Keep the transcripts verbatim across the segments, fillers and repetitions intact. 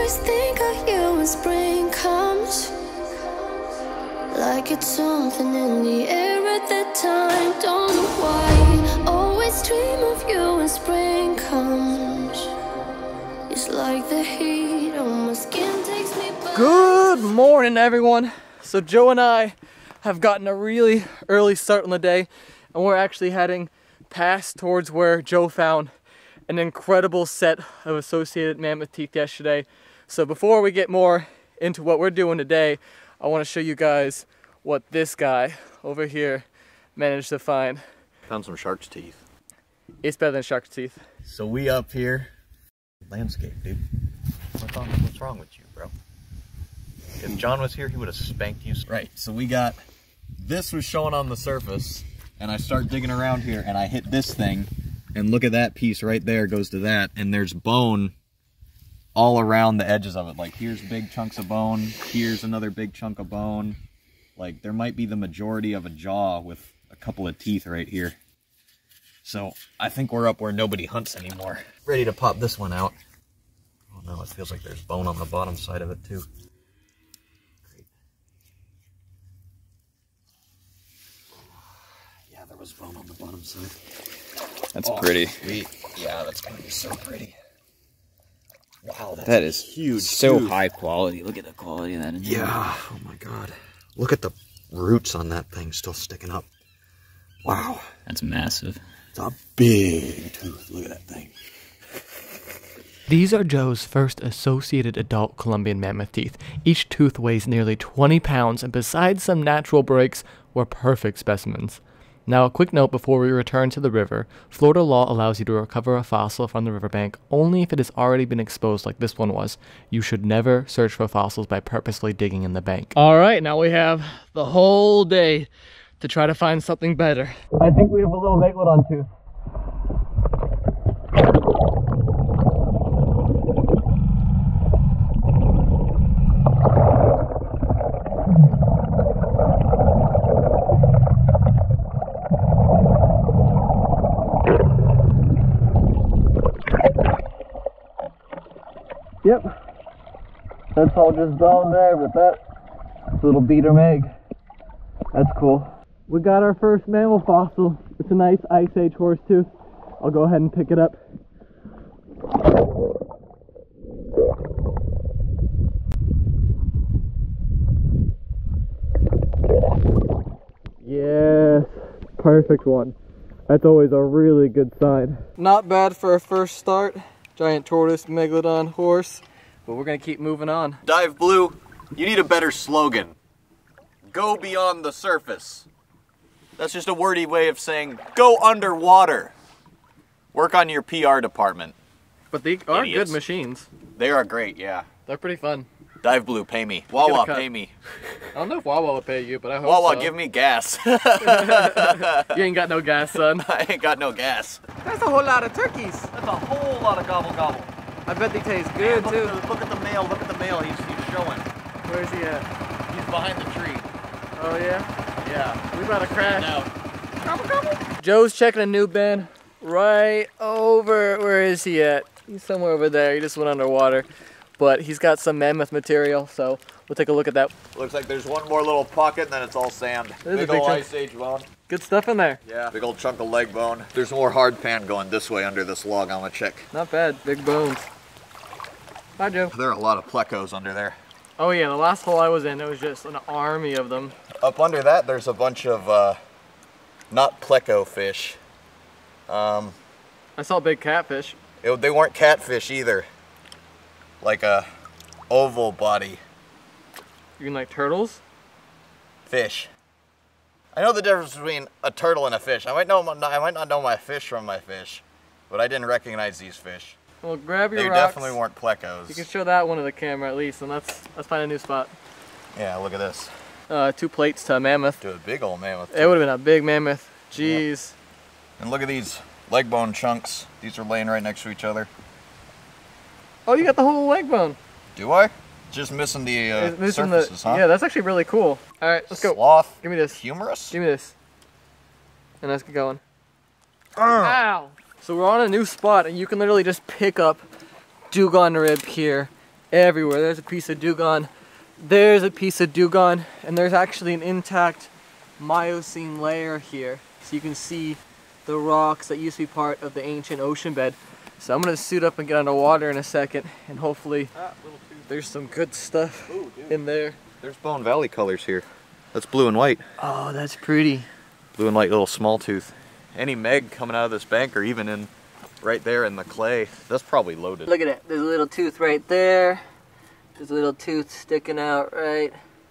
always think of you when spring comes, like it's something in the air at that time. Don't know why, always dream of you when spring comes. It's like the heat on my skin takes me back. Good morning, everyone. So Joe and I have gotten a really early start on the day, and we're actually heading past towards where Joe found an incredible set of associated mammoth teeth yesterday. So before we get more into what we're doing today, I want to show you guys what this guy over here managed to find. Found some shark's teeth. It's better than shark's teeth. So we up here, landscape, dude. What's, on, what's wrong with you, bro? If John was here, he would have spanked you. Right, so we got, this was showing on the surface, and I start digging around here, and I hit this thing, and look at that piece right there goes to that, and there's bone all around the edges of it. Like, here's big chunks of bone, here's another big chunk of bone. Like, there might be the majority of a jaw with a couple of teeth right here. So, I think we're up where nobody hunts anymore. Ready to pop this one out. Oh no, it feels like there's bone on the bottom side of it too. Great. Yeah, there was bone on the bottom side. That's oh, pretty. Sweet. Yeah, that's gonna be so pretty. Wow, that's that is huge. So tooth. high quality. Look at the quality of that. In yeah. Oh my god. Look at the roots on that thing still sticking up. Wow. That's massive. It's a big tooth. Look at that thing. These are Joe's first associated adult Columbian mammoth teeth. Each tooth weighs nearly twenty pounds, and besides some natural breaks, were perfect specimens. Now, a quick note before we return to the river. Florida law allows you to recover a fossil from the riverbank only if it has already been exposed like this one was. You should never search for fossils by purposely digging in the bank. All right, now we have the whole day to try to find something better. I think we have a little Megalodon tooth. Yep, that's all just bone there, but that little beater meg, that's cool. We got our first mammal fossil. It's a nice Ice Age horse tooth. I'll go ahead and pick it up. Yes, perfect one. That's always a really good sign. Not bad for a first start. Giant tortoise, Megalodon, horse, but we're gonna keep moving on. Dive Blue, you need a better slogan. Go beyond the surface. That's just a wordy way of saying go underwater. Work on your P R department. But they are Idiots. good machines. They are great, yeah. They're pretty fun. Dive Blue, pay me. Wawa, pay me. I don't know if Wawa will pay you, but I hope Wawa, so. give me gas. You ain't got no gas, son. I ain't got no gas. That's a whole lot of turkeys. That's a whole lot of gobble gobble. I bet they taste good, Man, look too. At the, look at the male, look at the male, he's, he's showing. Where is he at? He's behind the tree. Oh, yeah? Yeah. We about to crash. Now. Gobble, gobble. Joe's checking a new bin right over, where is he at? He's somewhere over there, he just went underwater. But he's got some mammoth material, so we'll take a look at that. Looks like there's one more little pocket and then it's all sand. There's Big a big old chunk. Ice Age bone. Good stuff in there. Yeah. Big old chunk of leg bone. There's more hard pan going this way under this log. I'm gonna check. Not bad, big bones. Bye, Joe. There are a lot of plecos under there. Oh yeah, the last hole I was in, it was just an army of them. Up under that, there's a bunch of uh, not pleco fish. Um, I saw big catfish. it, they weren't catfish either. Like a oval body You mean like turtles? fish. I know the difference between a turtle and a fish. I might know I might not know my fish from my fish, but I didn't recognize these fish. Well, grab your They rocks. definitely weren't plecos. You can show that one to the camera at least, and let's let's find a new spot. Yeah, look at this. Uh, two plates to a mammoth. To a big old mammoth. It would have been a big mammoth. Jeez. Yep. And look at these leg bone chunks. These are laying right next to each other. Oh, you got the whole leg bone. Do I? Just missing the uh, It's missing surfaces, the, huh? Yeah, that's actually really cool. All right, let's go. Sloth. Give me this. Humorous? Give me this. And let's get going. Ow! So we're on a new spot, and you can literally just pick up dugong rib here everywhere. There's a piece of dugong. There's a piece of dugong. And there's actually an intact Miocene layer here. So you can see the rocks that used to be part of the ancient ocean bed. So I'm gonna suit up and get underwater in a second, and hopefully ah, there's some good stuff Ooh, in there. There's Bone Valley colors here. That's blue and white. Oh, that's pretty. Blue and white little small tooth. Any meg coming out of this bank, or even in right there in the clay, that's probably loaded. Look at it. There's a little tooth right there. There's a little tooth sticking out right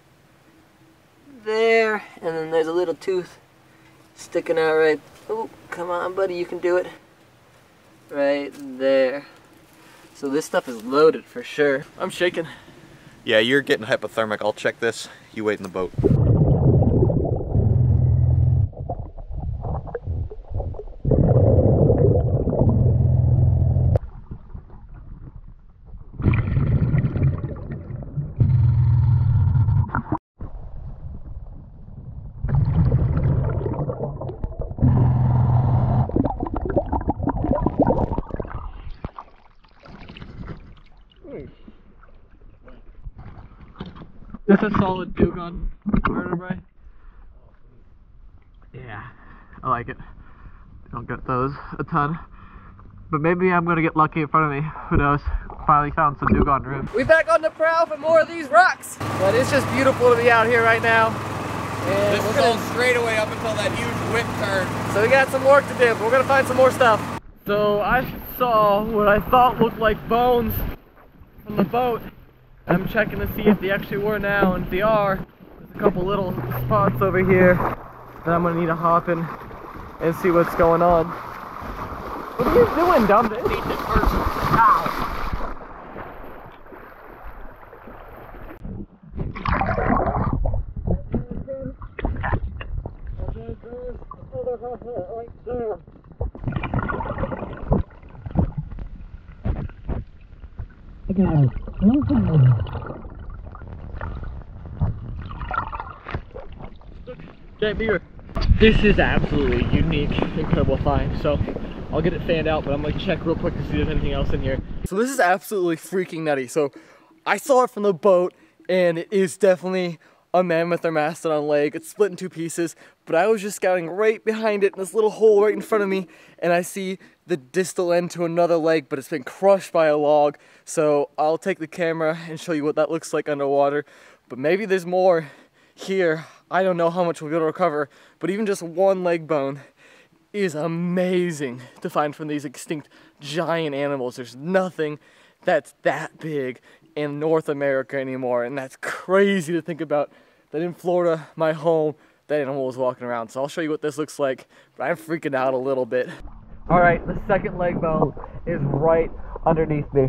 there, and then there's a little tooth sticking out right. Oh, come on, buddy, you can do it. Right there. So this stuff is loaded for sure. I'm shaking. Yeah, you're getting hypothermic. I'll check this. You wait in the boat. This is solid dugong vertebrae. Yeah, I like it. Don't get those a ton. But maybe I'm gonna get lucky in front of me. Who knows? Finally found some dugong ribs. We back on the prow for more of these rocks. But it's just beautiful to be out here right now. And this is gonna... all straight away up until that huge whip turn. So we got some work to do, but we're gonna find some more stuff. So I saw what I thought looked like bones from the boat. I'm checking to see if they actually were now, and if they are, there's a couple little spots over here that I'm gonna need to hop in and see what's going on. What are you doing, dumb bitch? Eat this person. Ow! Giant beaver. This is absolutely unique, incredible find. So I'll get it fanned out, but I'm gonna check real quick to see if there's anything else in here. So this is absolutely freaking nutty. So I saw it from the boat, and it is definitely a mammoth or mastodon leg. It's split in two pieces, but I was just scouting right behind it in this little hole right in front of me, and I see the distal end to another leg, but it's been crushed by a log. So I'll take the camera and show you what that looks like underwater. But maybe there's more here. I don't know how much we'll be able to recover, but even just one leg bone is amazing to find from these extinct giant animals. There's nothing that's that big in North America anymore, and that's crazy to think about, that in Florida, my home, that animal was walking around. So I'll show you what this looks like, but I'm freaking out a little bit. All right, the second leg bone is right underneath me.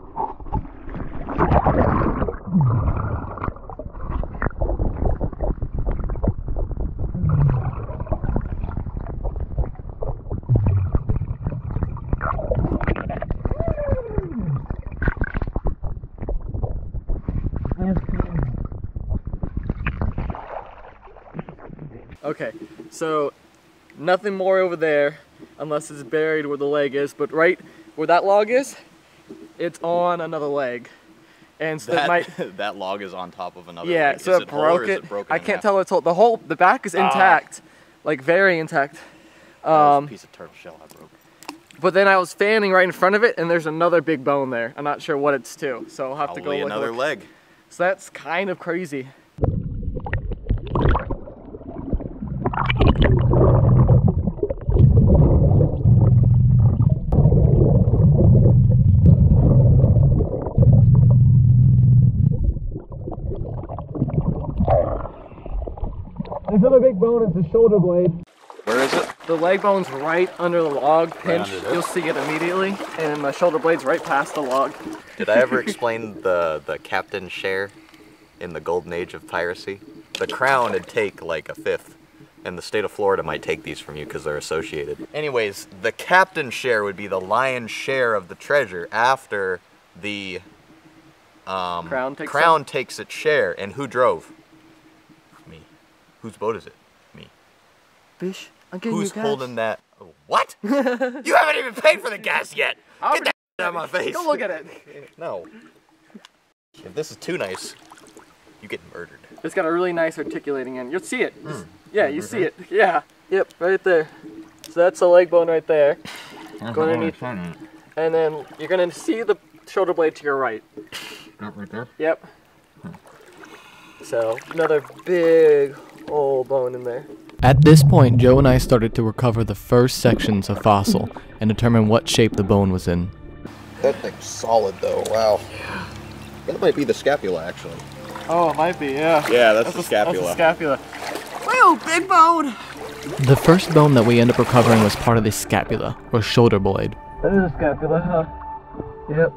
Okay, so nothing more over there unless it's buried where the leg is, but right where that log is, it's on another leg. And so that, that might that log is on top of another yeah, leg. so is it it broke it. it I can't tell it's whole. The whole the back is intact. Ah. Like very intact. Um, that was a piece of turtle shell I broke. But then I was fanning right in front of it, and there's another big bone there. I'm not sure what it's to, so I'll have Probably to go look. another leg. So that's kind of crazy. There's another big bone, it's the shoulder blade. Where is it? The leg bone's right under the log pinch. Right You'll see it immediately. And the shoulder blade's right past the log. Did I ever explain the, the captain share in the golden age of piracy? The crown would take like a fifth, and the state of Florida might take these from you because they're associated. Anyways, the captain share would be the lion's share of the treasure after the um, crown, takes, crown takes its share. And who drove? Me. Whose boat is it? Me. Fish, I'm getting Who's you gas. holding that? What? You haven't even paid for the gas yet! I'll Get that out of my face! Go look at it. No. If this is too nice, you get murdered. It's got a really nice articulating end. You'll see it. Mm. Yeah, you mm-hmm. see it. Yeah. Yep, right there. So that's the leg bone right there. Go underneath. And then you're going to see the shoulder blade to your right. That right there? Yep. Hmm. So, another big old bone in there. At this point, Joe and I started to recover the first sections of fossil and determine what shape the bone was in. That thing's solid though, wow. That might be the scapula actually. Oh, it might be, yeah. Yeah, that's, that's the a, scapula. That's the scapula. Whoa, big bone! The first bone that we ended up recovering was part of the scapula, or shoulder blade. That is a scapula, huh? Yep.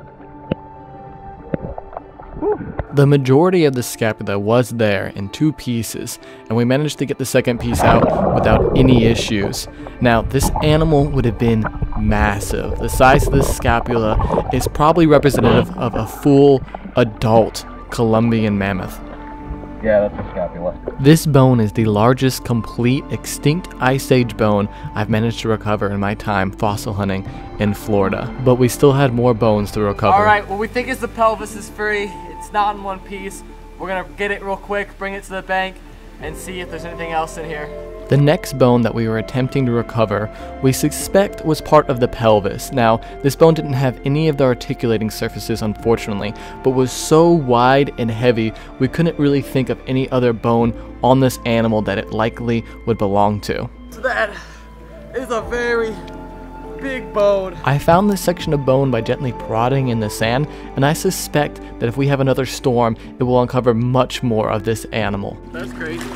Whew. The majority of the scapula was there in two pieces, and we managed to get the second piece out without any issues. Now, this animal would have been massive. The size of this scapula is probably representative of a full adult Columbian mammoth. Yeah, that's a scapula. This bone is the largest complete extinct Ice Age bone I've managed to recover in my time fossil hunting in Florida. But we still had more bones to recover. Alright, well we think is the pelvis is free. It's not in one piece. We're gonna get it real quick, bring it to the bank, and see if there's anything else in here. The next bone that we were attempting to recover, we suspect was part of the pelvis. Now, this bone didn't have any of the articulating surfaces, unfortunately, but was so wide and heavy, we couldn't really think of any other bone on this animal that it likely would belong to. So that is a very big bone. I found this section of bone by gently prodding in the sand, and I suspect that if we have another storm, it will uncover much more of this animal. That's crazy.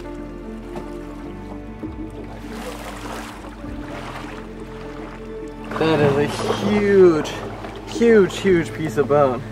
That is a huge, huge, huge piece of bone.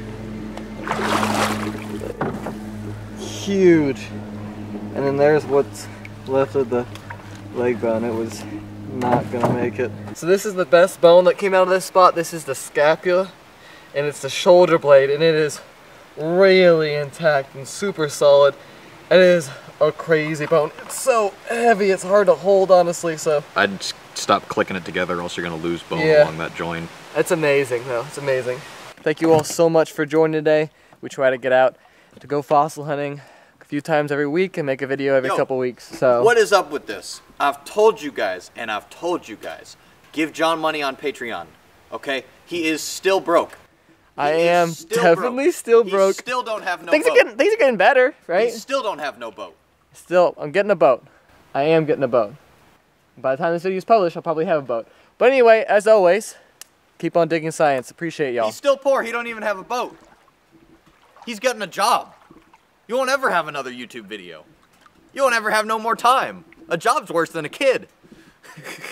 Huge. And then there's what's left of the leg bone. It was not gonna make it. So this is the best bone that came out of this spot. This is the scapula, and it's the shoulder blade, and it is really intact and super solid. It is a crazy bone. It's so heavy, it's hard to hold, honestly, so. I'd stop clicking it together, or else you're gonna lose bone yeah. along that joint. It's amazing, though. It's amazing. Thank you all so much for joining today. We try to get out to go fossil hunting a few times every week and make a video every Yo, couple weeks. So what is up with this? I've told you guys, and I've told you guys, give John money on Patreon, okay? He is still broke. He I am definitely broke. still broke. He still don't have no things boat. Are getting, things are getting better, right? He still don't have no boat. Still, I'm getting a boat. I am getting a boat. By the time this video is published, I'll probably have a boat. But anyway, as always, keep on digging science. Appreciate y'all. He's still poor. He don't even have a boat. He's getting a job. You won't ever have another YouTube video. You won't ever have no more time. A job's worse than a kid.